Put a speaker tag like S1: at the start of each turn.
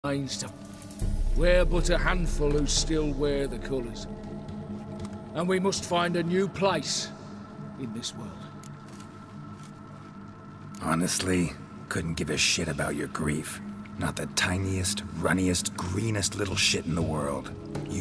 S1: remains to... We're but a handful who still wear the colours. And we must find a new place in this world.
S2: Honestly, couldn't give a shit about your grief. Not the tiniest, runniest, greenest little shit in the world.